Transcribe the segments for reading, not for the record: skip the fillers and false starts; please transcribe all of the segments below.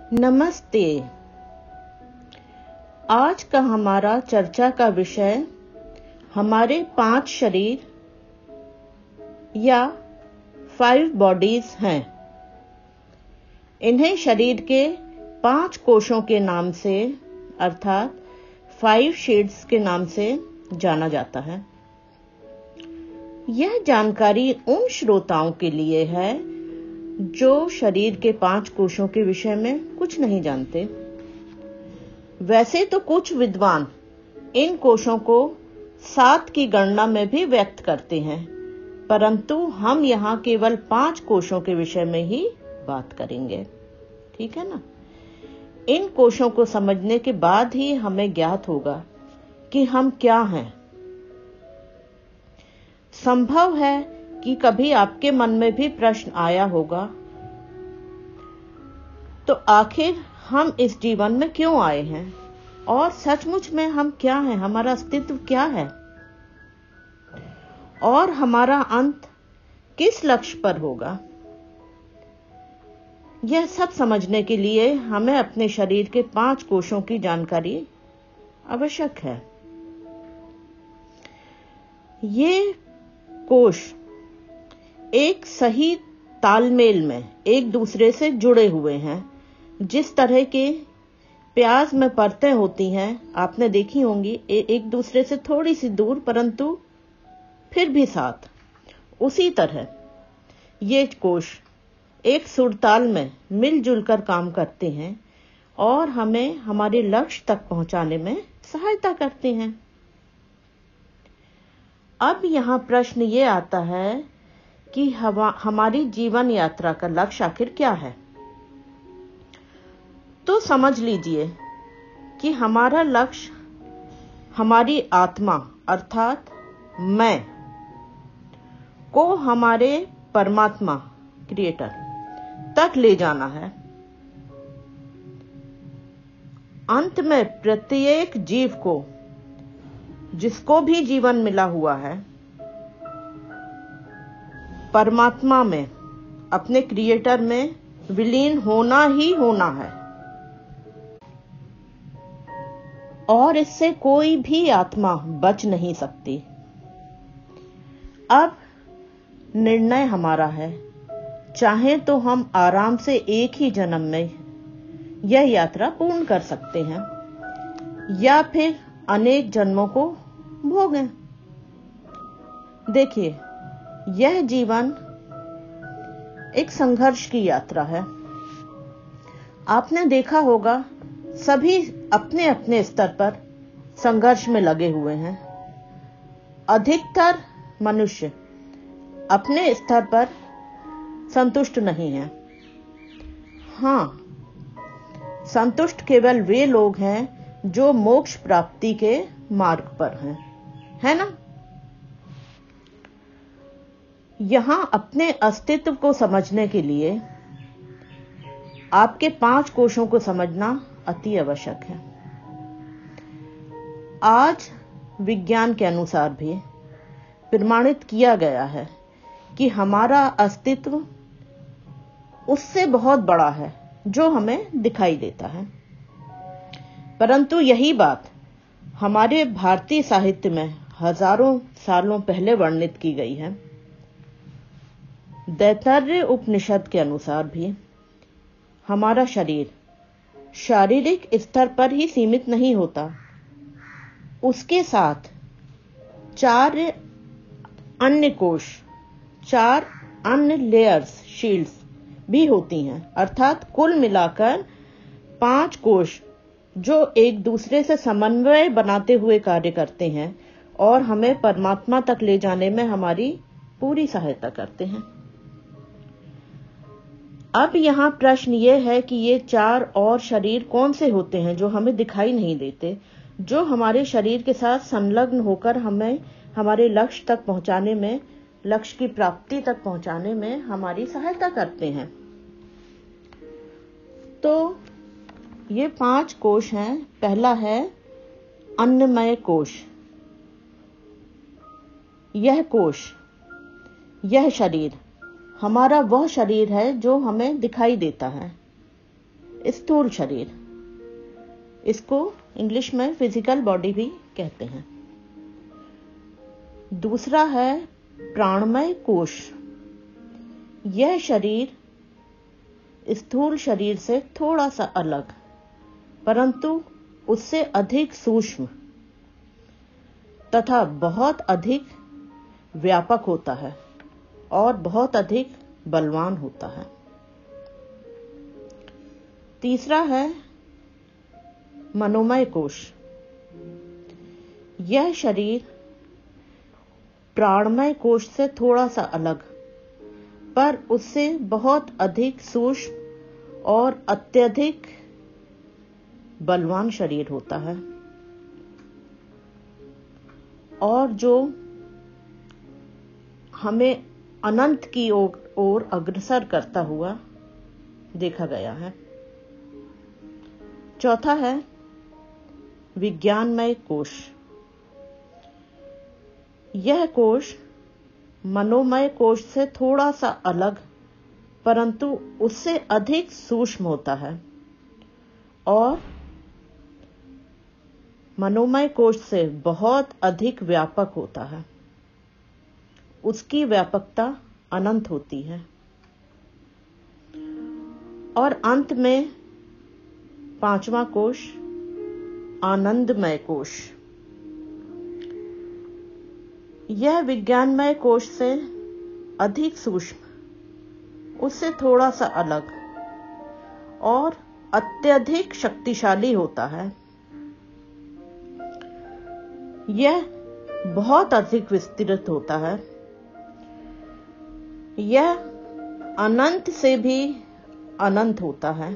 नमस्ते। आज का हमारा चर्चा का विषय हमारे 5 शरीर या 5 बॉडीज हैं। इन्हें शरीर के 5 कोशों के नाम से अर्थात 5 शेड्स के नाम से जाना जाता है। यह जानकारी उन श्रोताओं के लिए है जो शरीर के 5 कोशों के विषय में कुछ नहीं जानते। वैसे तो कुछ विद्वान इन कोशों को 7 की गणना में भी व्यक्त करते हैं, परंतु हम यहाँ केवल 5 कोशों के विषय में ही बात करेंगे। ठीक है ना? इन कोशों को समझने के बाद ही हमें ज्ञात होगा कि हम क्या हैं। संभव है कि कभी आपके मन में भी प्रश्न आया होगा, तो आखिर हम इस जीवन में क्यों आए हैं और सचमुच में हम क्या हैं, हमारा अस्तित्व क्या है और हमारा अंत किस लक्ष्य पर होगा। यह सब समझने के लिए हमें अपने शरीर के 5 कोशों की जानकारी आवश्यक है। ये कोश एक सही तालमेल में एक दूसरे से जुड़े हुए हैं। जिस तरह के प्याज में परतें होती हैं, आपने देखी होंगी, एक दूसरे से थोड़ी सी दूर परंतु फिर भी साथ, उसी तरह ये कोश एक सुरताल में मिलजुल कर काम करते हैं और हमें हमारे लक्ष्य तक पहुंचाने में सहायता करते हैं। अब यहाँ प्रश्न ये आता है कि हमारी जीवन यात्रा का लक्ष्य आखिर क्या है। तो समझ लीजिए कि हमारा लक्ष्य हमारी आत्मा अर्थात मैं को हमारे परमात्मा क्रिएटर तक ले जाना है। अंत में प्रत्येक जीव को, जिसको भी जीवन मिला हुआ है, परमात्मा में, अपने क्रिएटर में विलीन होना ही होना है और इससे कोई भी आत्मा बच नहीं सकती। अब निर्णय हमारा है, चाहे तो हम आराम से एक ही जन्म में यह यात्रा पूर्ण कर सकते हैं या फिर अनेक जन्मों को भोगें। देखिए, यह जीवन एक संघर्ष की यात्रा है। आपने देखा होगा, सभी अपने अपने स्तर पर संघर्ष में लगे हुए हैं। अधिकतर मनुष्य अपने स्तर पर संतुष्ट नहीं हैं। हाँ, संतुष्ट केवल वे लोग हैं जो मोक्ष प्राप्ति के मार्ग पर हैं, है ना? यहां अपने अस्तित्व को समझने के लिए आपके 5 कोशों को समझना अति आवश्यक है। आज विज्ञान के अनुसार भी प्रमाणित किया गया है कि हमारा अस्तित्व उससे बहुत बड़ा है जो हमें दिखाई देता है। परंतु यही बात हमारे भारतीय साहित्य में हजारों सालों पहले वर्णित की गई है। दैतर्य उपनिषद के अनुसार भी हमारा शरीर शारीरिक स्तर पर ही सीमित नहीं होता, उसके साथ 4 अन्य कोश, 4 अन्य लेयर्स, शील्ड्स भी होती हैं, अर्थात कुल मिलाकर 5 कोश जो एक दूसरे से समन्वय बनाते हुए कार्य करते हैं और हमें परमात्मा तक ले जाने में हमारी पूरी सहायता करते हैं। अब यहाँ प्रश्न ये है कि ये 4 और शरीर कौन से होते हैं जो हमें दिखाई नहीं देते, जो हमारे शरीर के साथ संलग्न होकर हमें हमारे लक्ष्य तक पहुंचाने में, लक्ष्य की प्राप्ति तक पहुंचाने में हमारी सहायता करते हैं। तो ये 5 कोश हैं। पहला है अन्नमय कोश। यह कोश, यह शरीर हमारा वह शरीर है जो हमें दिखाई देता है। स्थूल शरीर, इसको इंग्लिश में फिजिकल बॉडी भी कहते हैं। दूसरा है प्राणमय कोश। यह शरीर स्थूल शरीर से थोड़ा सा अलग, परंतु उससे अधिक सूक्ष्म तथा बहुत अधिक व्यापक होता है और बहुत अधिक बलवान होता है। तीसरा है मनोमय कोश। यह शरीर प्राणमय कोश से थोड़ा सा अलग, पर उससे बहुत अधिक सूक्ष्म और अत्यधिक बलवान शरीर होता है और जो हमें अनंत की ओर अग्रसर करता हुआ देखा गया है। चौथा है विज्ञानमय कोश। यह कोश मनोमय कोश से थोड़ा सा अलग, परंतु उससे अधिक सूक्ष्म होता है और मनोमय कोश से बहुत अधिक व्यापक होता है। उसकी व्यापकता अनंत होती है। और अंत में पांचवा कोश आनंदमय कोश। यह विज्ञानमय कोश से अधिक सूक्ष्म, उससे थोड़ा सा अलग और अत्यधिक शक्तिशाली होता है। यह बहुत अधिक विस्तृत होता है। यह अनंत से भी अनंत होता है।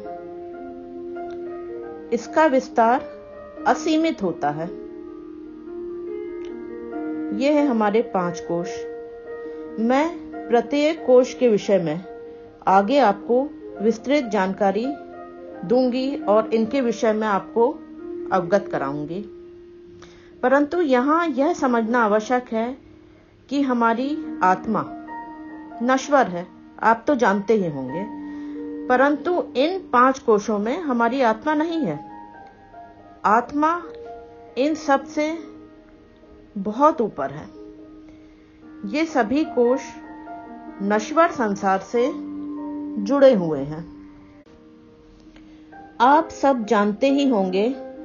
इसका विस्तार असीमित होता है। ये है हमारे 5 कोश। मैं प्रत्येक कोश के विषय में आगे आपको विस्तृत जानकारी दूंगी और इनके विषय में आपको अवगत कराऊंगी। परंतु यहाँ यह समझना आवश्यक है कि हमारी आत्मा नश्वर है, आप तो जानते ही होंगे, परंतु इन 5 कोशों में हमारी आत्मा नहीं है। आत्मा इन सब से बहुत ऊपर है। ये सभी कोश नश्वर संसार से जुड़े हुए हैं। आप सब जानते ही होंगे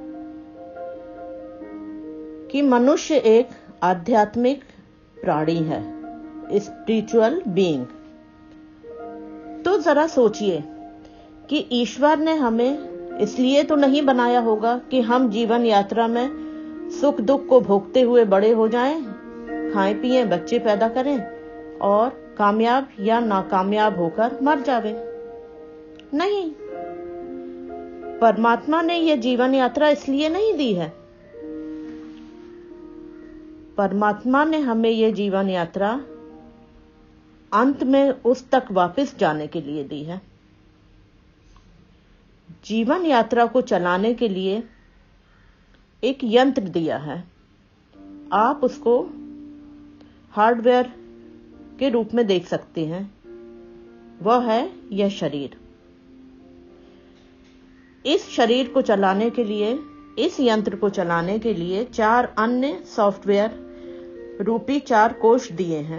कि मनुष्य एक आध्यात्मिक प्राणी है, स्पिरिचुअल बीइंग। तो जरा सोचिए कि ईश्वर ने हमें इसलिए तो नहीं बनाया होगा कि हम जीवन यात्रा में सुख दुख को भोगते हुए बड़े हो जाएं, खाएं पिएं, बच्चे पैदा करें और कामयाब या नाकामयाब होकर मर जावे। नहीं, परमात्मा ने यह जीवन यात्रा इसलिए नहीं दी है। परमात्मा ने हमें यह जीवन यात्रा अंत में उस तक वापस जाने के लिए दी है। जीवन यात्रा को चलाने के लिए एक यंत्र दिया है। आप उसको हार्डवेयर के रूप में देख सकते हैं। वह है यह शरीर। इस शरीर को चलाने के लिए, इस यंत्र को चलाने के लिए 4 अन्य सॉफ्टवेयर रूपी 4 कोश दिए हैं,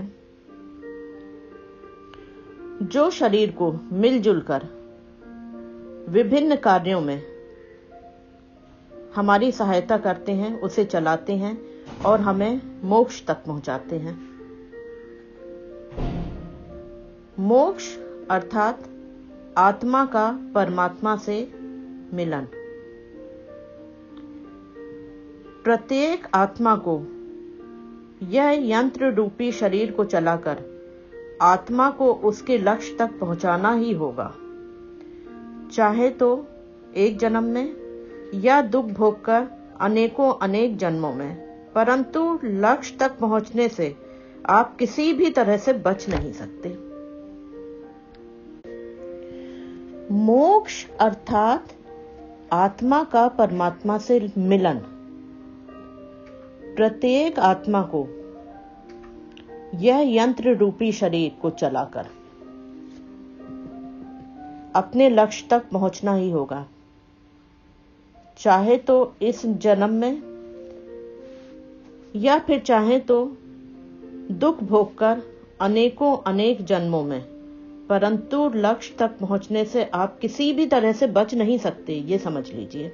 जो शरीर को मिलजुल कर विभिन्न कार्यों में हमारी सहायता करते हैं, उसे चलाते हैं और हमें मोक्ष तक पहुंचाते हैं। मोक्ष अर्थात आत्मा का परमात्मा से मिलन। प्रत्येक आत्मा को यह यंत्र रूपी शरीर को चलाकर आत्मा को उसके लक्ष्य तक पहुंचाना ही होगा, चाहे तो एक जन्म में या दुख भोगकर अनेकों अनेक जन्मों में, परंतु लक्ष्य तक पहुंचने से आप किसी भी तरह से बच नहीं सकते। मोक्ष अर्थात आत्मा का परमात्मा से मिलन प्रत्येक आत्मा को यह यंत्र रूपी शरीर को चलाकर अपने लक्ष्य तक पहुंचना ही होगा, चाहे तो इस जन्म में या फिर चाहे तो दुख भोगकर अनेक जन्मों में, परंतु लक्ष्य तक पहुंचने से आप किसी भी तरह से बच नहीं सकते, ये समझ लीजिए।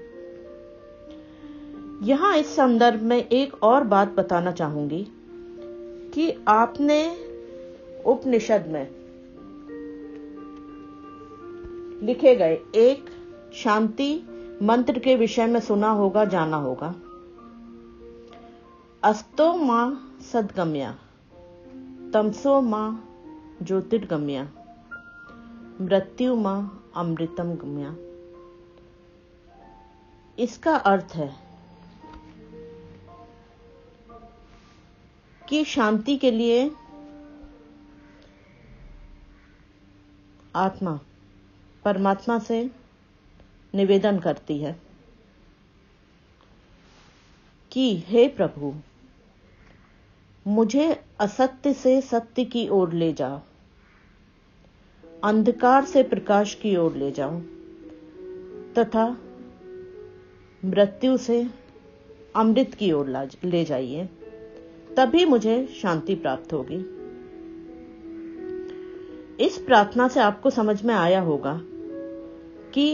यहां इस संदर्भ में एक और बात बताना चाहूंगी कि आपने उपनिषद में लिखे गए एक शांति मंत्र के विषय में सुना होगा, जाना होगा। अस्तो मां सद्गम्या, तमसो मां ज्योतिर्गम्या, मृत्यु मां अमृतम गम्या। इसका अर्थ है कि शांति के लिए आत्मा परमात्मा से निवेदन करती है कि हे प्रभु, मुझे असत्य से सत्य की ओर ले जाओ, अंधकार से प्रकाश की ओर ले जाओ तथा मृत्यु से अमृत की ओर ले जाइए, तभी मुझे शांति प्राप्त होगी। इस प्रार्थना से आपको समझ में आया होगा कि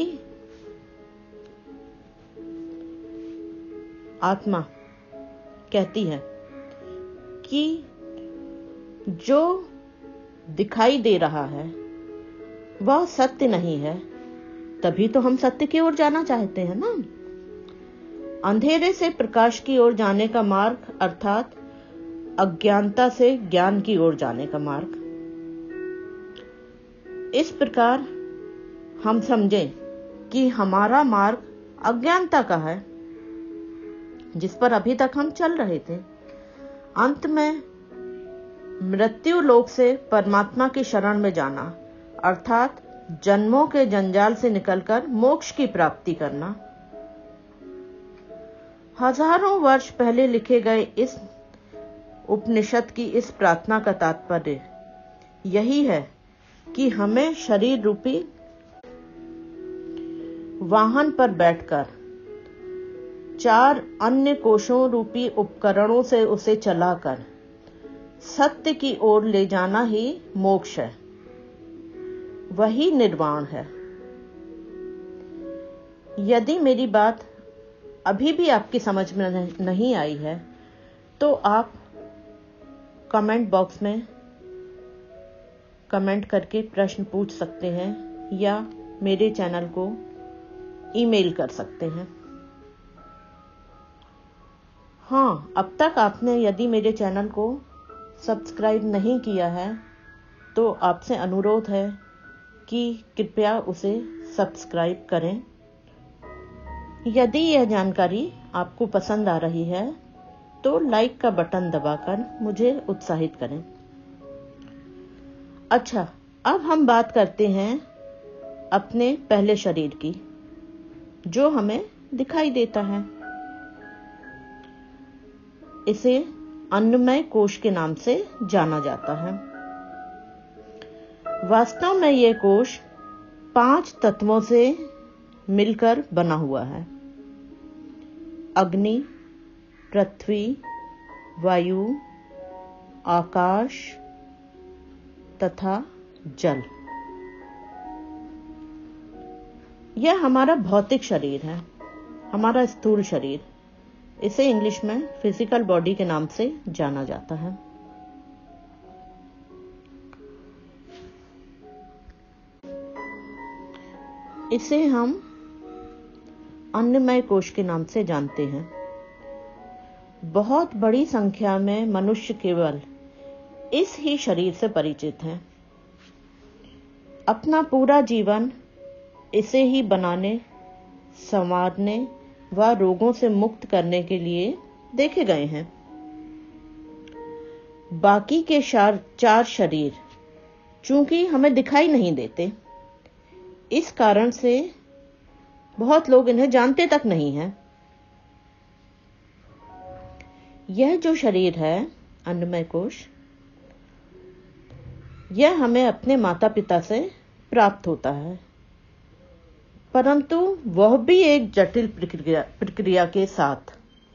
आत्मा कहती है कि जो दिखाई दे रहा है वह सत्य नहीं है, तभी तो हम सत्य की ओर जाना चाहते हैं ना। अंधेरे से प्रकाश की ओर जाने का मार्ग अर्थात अज्ञानता से ज्ञान की ओर जाने का मार्ग। इस प्रकार हम समझें कि हमारा मार्ग अज्ञानता का है, जिस पर अभी तक हम चल रहे थे। अंत में मृत्यु लोक से परमात्मा की शरण में जाना अर्थात जन्मों के जंजाल से निकलकर मोक्ष की प्राप्ति करना। हजारों वर्ष पहले लिखे गए इस उपनिषद की इस प्रार्थना का तात्पर्य यही है कि हमें शरीर रूपी वाहन पर बैठकर 4 अन्य कोशों रूपी उपकरणों से उसे चलाकर सत्य की ओर ले जाना ही मोक्ष है, वही निर्वाण है। यदि मेरी बात अभी भी आपकी समझ में नहीं आई है तो आप कमेंट बॉक्स में कमेंट करके प्रश्न पूछ सकते हैं या मेरे चैनल को ईमेल कर सकते हैं। हाँ, अब तक आपने यदि मेरे चैनल को सब्सक्राइब नहीं किया है तो आपसे अनुरोध है कि कृपया उसे सब्सक्राइब करें। यदि यह जानकारी आपको पसंद आ रही है तो लाइक का बटन दबाकर मुझे उत्साहित करें। अच्छा, अब हम बात करते हैं अपने पहले शरीर की, जो हमें दिखाई देता है। इसे अन्नमय कोश के नाम से जाना जाता है। वास्तव में यह कोश 5 तत्वों से मिलकर बना हुआ है: अग्नि, पृथ्वी, वायु, आकाश तथा जल। यह हमारा भौतिक शरीर है, हमारा स्थूल शरीर। इसे इंग्लिश में फिजिकल बॉडी के नाम से जाना जाता है। इसे हम अन्नमय कोश के नाम से जानते हैं। बहुत बड़ी संख्या में मनुष्य केवल इस ही शरीर से परिचित हैं। अपना पूरा जीवन इसे ही बनाने, संवारने व रोगों से मुक्त करने के लिए देखे गए हैं। बाकी के 4 शरीर चूंकि हमें दिखाई नहीं देते, इस कारण से बहुत लोग इन्हें जानते तक नहीं हैं। यह जो शरीर है अन्नमय कोश, यह हमें अपने माता पिता से प्राप्त होता है, परंतु वह भी एक जटिल प्रक्रिया के साथ।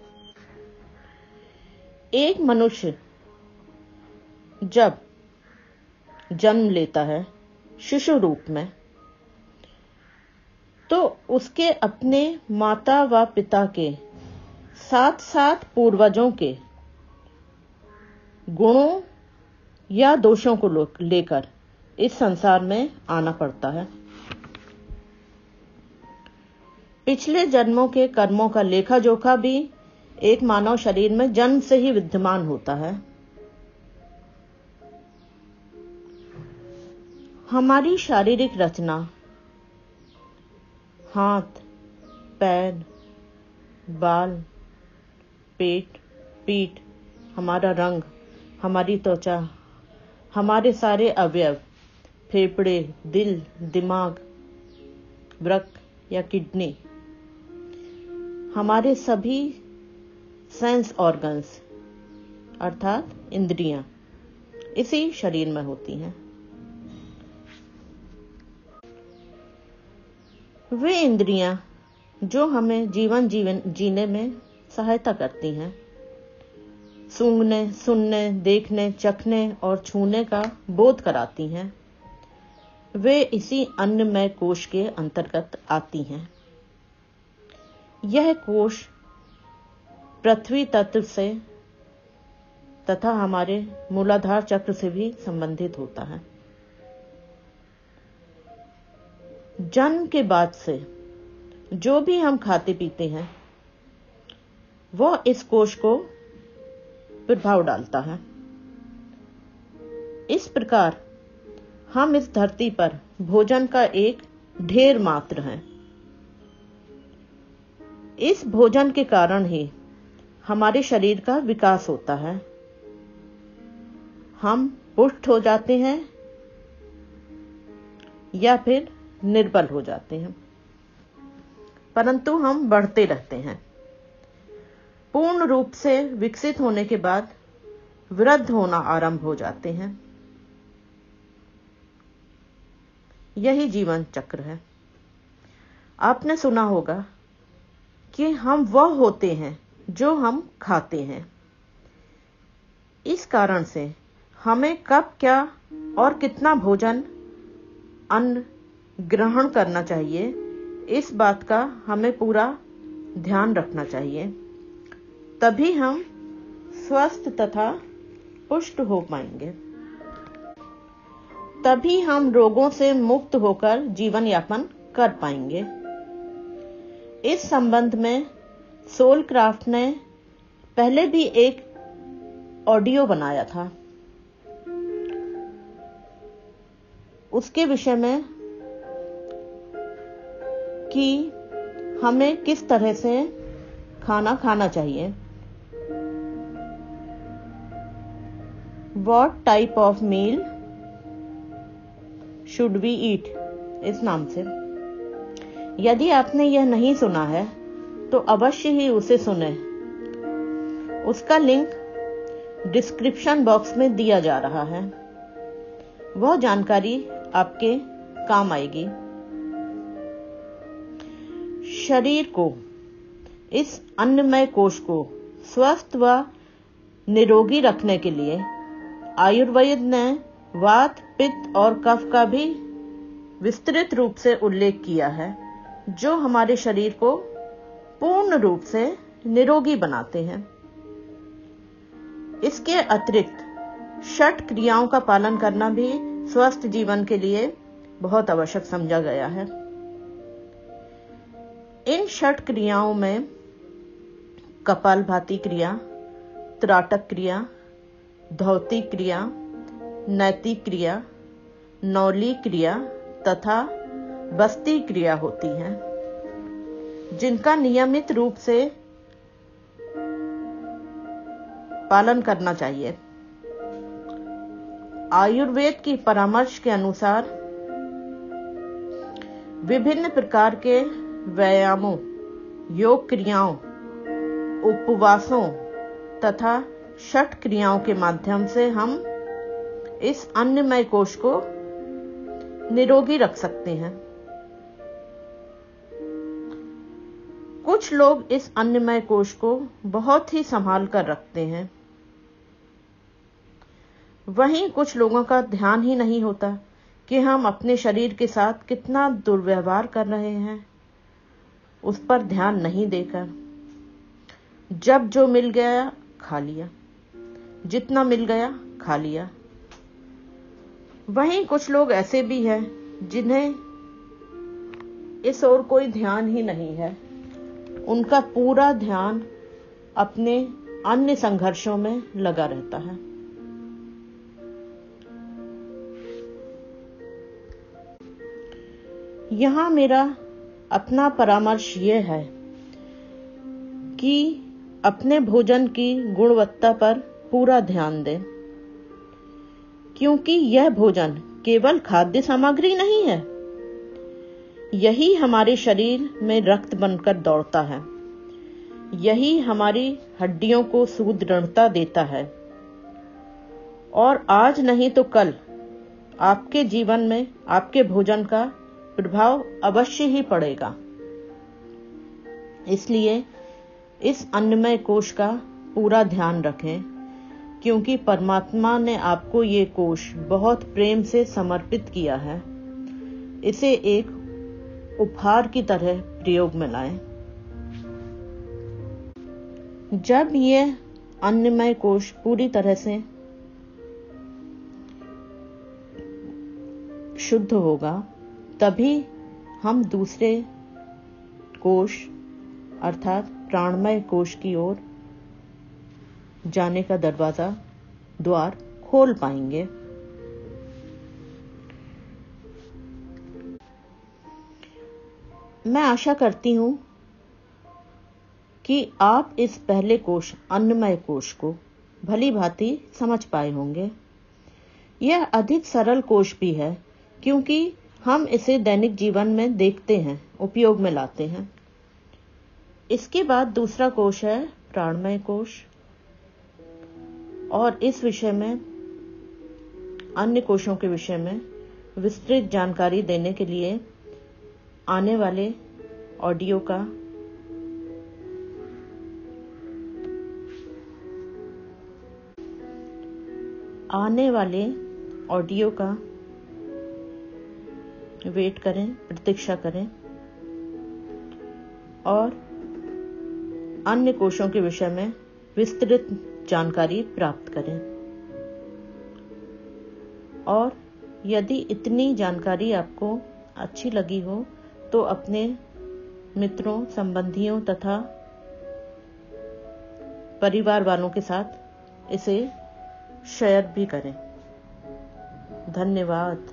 एक मनुष्य जब जन्म लेता है शिशु रूप में, तो उसके अपने माता व पिता के साथ साथ पूर्वजों के गुणों या दोषों को लेकर इस संसार में आना पड़ता है। पिछले जन्मों के कर्मों का लेखा जोखा भी एक मानव शरीर में जन्म से ही विद्यमान होता है। हमारी शारीरिक रचना, हाथ, पैर, बाल, पेट, पीठ, हमारा रंग, हमारी त्वचा, हमारे सारे अवयव, फेफड़े, दिल, दिमाग, वृक्क या किडनी, हमारे सभी सेंस ऑर्गन्स अर्थात इंद्रियां इसी शरीर में होती हैं। वे इंद्रियां जो हमें जीवन जीने में सहायता करती हैं, सूंघने, सुनने, देखने, चखने और छूने का बोध कराती हैं, वे इसी अन्नमय कोश के अंतर्गत आती हैं। यह कोश पृथ्वी तत्व से तथा हमारे मूलाधार चक्र से भी संबंधित होता है। जन्म के बाद से जो भी हम खाते पीते हैं वह इस कोश को प्रभाव डालता है। इस प्रकार हम इस धरती पर भोजन का एक ढेर मात्र हैं। इस भोजन के कारण ही हमारे शरीर का विकास होता है। हम पुष्ट हो जाते हैं या फिर निर्बल हो जाते हैं, परंतु हम बढ़ते रहते हैं। पूर्ण रूप से विकसित होने के बाद वृद्ध होना आरंभ हो जाते हैं। यही जीवन चक्र है। आपने सुना होगा कि हम वह होते हैं जो हम खाते हैं। इस कारण से हमें कब, क्या और कितना भोजन, अन्न ग्रहण करना चाहिए, इस बात का हमें पूरा ध्यान रखना चाहिए। तभी हम स्वस्थ तथा पुष्ट हो पाएंगे। तभी हम रोगों से मुक्त होकर जीवन यापन कर पाएंगे। इस संबंध में सोलक्राफ्ट ने पहले भी एक ऑडियो बनाया था। उसके विषय में कि हमें किस तरह से खाना खाना चाहिए, What type of meal should we eat, इस नाम से। यदि आपने यह नहीं सुना है तो अवश्य ही उसे सुने। उसका लिंक डिस्क्रिप्शन बॉक्स में दिया जा रहा है। वह जानकारी आपके काम आएगी। शरीर को, इस अन्नमय कोश को स्वस्थ व निरोगी रखने के लिए आयुर्वेद ने वात, पित्त और कफ का भी विस्तृत रूप से उल्लेख किया है, जो हमारे शरीर को पूर्ण रूप से निरोगी बनाते हैं। इसके अतिरिक्त 6 क्रियाओं का पालन करना भी स्वस्थ जीवन के लिए बहुत आवश्यक समझा गया है। इन 6 क्रियाओं में कपालभाति क्रिया, त्राटक क्रिया, धौती क्रिया, नैतिक क्रिया, नौली क्रिया तथा बस्ती क्रिया होती हैं, जिनका नियमित रूप से पालन करना चाहिए। आयुर्वेद की परामर्श के अनुसार विभिन्न प्रकार के व्यायामों, योग क्रियाओं, उपवासों तथा 6 क्रियाओं के माध्यम से हम इस अन्नमय कोश को निरोगी रख सकते हैं। कुछ लोग इस अन्नमय कोश को बहुत ही संभाल कर रखते हैं, वहीं कुछ लोगों का ध्यान ही नहीं होता कि हम अपने शरीर के साथ कितना दुर्व्यवहार कर रहे हैं। उस पर ध्यान नहीं देकर जब जो मिल गया खा लिया, जितना मिल गया खा लिया। वहीं कुछ लोग ऐसे भी हैं जिन्हें इस ओर कोई ध्यान ही नहीं है। उनका पूरा ध्यान अपने अन्य संघर्षों में लगा रहता है। यहाँ मेरा अपना परामर्श ये है कि अपने भोजन की गुणवत्ता पर पूरा ध्यान दें, क्योंकि यह भोजन केवल खाद्य सामग्री नहीं है। यही हमारे शरीर में रक्त बनकर दौड़ता है, यही हमारी हड्डियों को सुदृढ़ता देता है, और आज नहीं तो कल आपके जीवन में आपके भोजन का प्रभाव अवश्य ही पड़ेगा। इसलिए इस अन्नमय कोश का पूरा ध्यान रखें, क्योंकि परमात्मा ने आपको ये कोश बहुत प्रेम से समर्पित किया है। इसे एक उपहार की तरह प्रयोग में लाएं। जब यह अन्नमय कोश पूरी तरह से शुद्ध होगा, तभी हम दूसरे कोश अर्थात प्राणमय कोश की ओर जाने का द्वार खोल पाएंगे। मैं आशा करती हूं कि आप इस पहले कोश अन्नमय कोश को भली भांति समझ पाए होंगे। यह अधिक सरल कोश भी है, क्योंकि हम इसे दैनिक जीवन में देखते हैं, उपयोग में लाते हैं। इसके बाद दूसरा कोश है प्राणमय कोश, और इस विषय में अन्य कोशों के विषय में विस्तृत जानकारी देने के लिए आने वाले ऑडियो का वेट करें, प्रतीक्षा करें, और अन्य कोशों के विषय में विस्तृत जानकारी प्राप्त करें। और यदि इतनी जानकारी आपको अच्छी लगी हो तो अपने मित्रों, संबंधियों तथा परिवार वालों के साथ इसे शेयर भी करें। धन्यवाद।